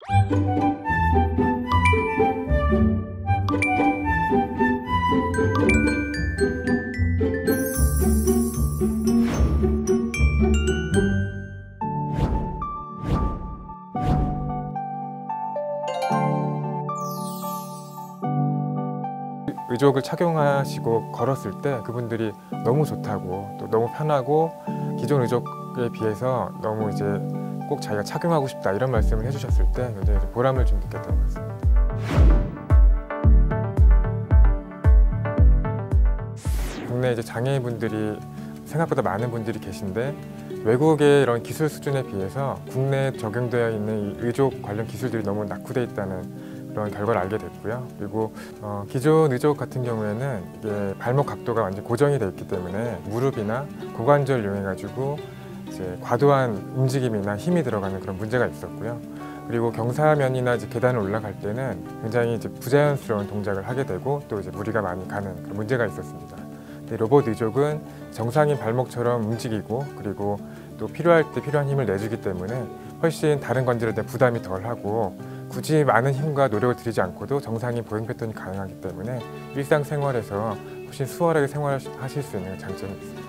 의족을 착용하시고 걸었을 때 그분들이 너무 좋다고, 또 너무 편하고 기존 의족에 비해서 너무 이제 꼭 자기가 착용하고 싶다 이런 말씀을 해주셨을 때 굉장히 보람을 좀 느꼈던 것 같습니다. 국내 이제 장애인분들이 생각보다 많은 분들이 계신데 외국의 이런 기술 수준에 비해서 국내에 적용되어 있는 이 의족 관련 기술들이 너무 낙후되어 있다는 그런 결과를 알게 됐고요. 그리고 기존 의족 같은 경우에는 이게 발목 각도가 완전 고정이 되어 있기 때문에 무릎이나 고관절을 이용해가지고 이제 과도한 움직임이나 힘이 들어가는 그런 문제가 있었고요. 그리고 경사면이나 이제 계단을 올라갈 때는 굉장히 이제 부자연스러운 동작을 하게 되고 또 이제 무리가 많이 가는 그런 문제가 있었습니다. 근데 로봇 의족은 정상인 발목처럼 움직이고 그리고 또 필요할 때 필요한 힘을 내주기 때문에 훨씬 다른 관절에 대한 부담이 덜하고 굳이 많은 힘과 노력을 들이지 않고도 정상인 보행 패턴이 가능하기 때문에 일상생활에서 훨씬 수월하게 생활하실 수 있는 장점이 있습니다.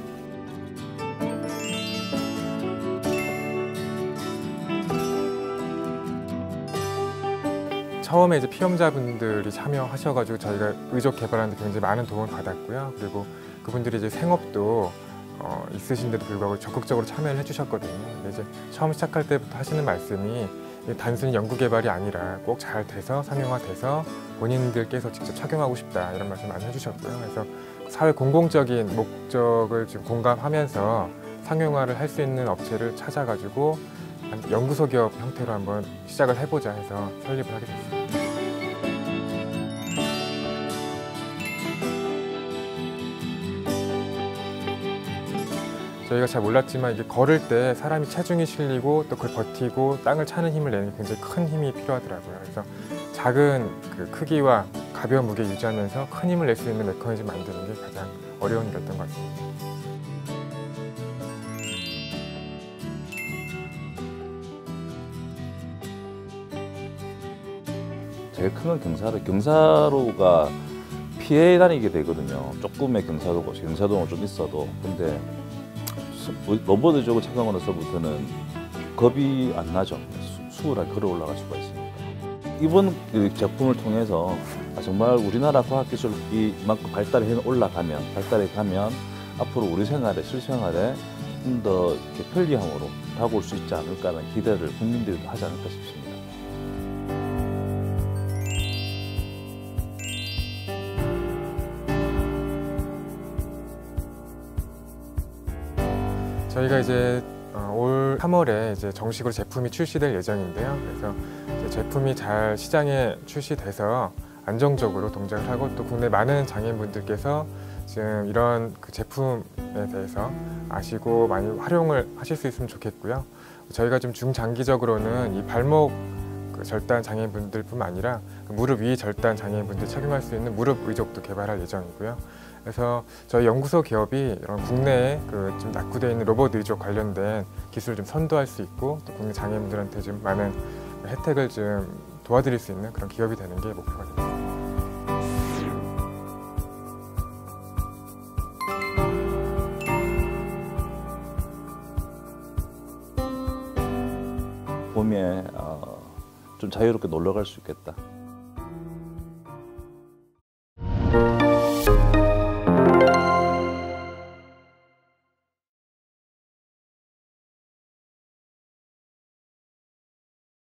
처음에 이제 피험자분들이 참여하셔가지고 저희가 의족 개발하는 데 굉장히 많은 도움을 받았고요. 그리고 그분들이 이제 생업도 있으신데도 불구하고 적극적으로 참여를 해주셨거든요. 근데 이제 처음 시작할 때부터 하시는 말씀이 단순히 연구 개발이 아니라 꼭 잘 돼서 상용화돼서 본인들께서 직접 착용하고 싶다 이런 말씀 많이 해주셨고요. 그래서 사회 공공적인 목적을 지금 공감하면서 상용화를 할 수 있는 업체를 찾아가지고 연구소 기업 형태로 한번 시작을 해보자 해서 설립을 하게 됐습니다. 저희가 잘 몰랐지만 이게 걸을 때 사람이 체중이 실리고 또 그걸 버티고 땅을 차는 힘을 내는 게 굉장히 큰 힘이 필요하더라고요. 그래서 작은 그 크기와 가벼운 무게 유지하면서 큰 힘을 낼 수 있는 메커니즘 만드는 게 가장 어려운 일이었던 것 같습니다. 제일 큰 건 경사로가 피해 다니게 되거든요. 조금의 경사도가 좀 있어도. 근데 로봇 의족을 착용으로서부터는 겁이 안 나죠. 수월하게 걸어 올라갈 수가 있습니다. 이번 제품을 통해서 정말 우리나라 과학기술이 이만큼 발달해 가면 앞으로 우리 실생활에 좀 더 편리함으로 다가올 수 있지 않을까라는 기대를 국민들이 하지 않을까 싶습니다. 저희가 이제 올 3월에 이제 정식으로 제품이 출시될 예정인데요. 그래서 이제 제품이 잘 시장에 출시돼서 안정적으로 동작을 하고 또 국내 많은 장애인분들께서 지금 이런 그 제품에 대해서 아시고 많이 활용을 하실 수 있으면 좋겠고요. 저희가 좀 중장기적으로는 이 발목 절단 장애인분들뿐만 아니라 무릎 위 절단 장애인분들 착용할 수 있는 무릎 의족도 개발할 예정이고요. 그래서 저희 연구소 기업이 이런 국내에 좀 낙후되어 있는 로봇 의족 관련된 기술을 좀 선도할 수 있고 또 국내 장애인분들한테 좀 많은 혜택을 좀 도와드릴 수 있는 그런 기업이 되는 게 목표가 됩니다. 봄에 좀 자유롭게 놀러 갈 수 있겠다.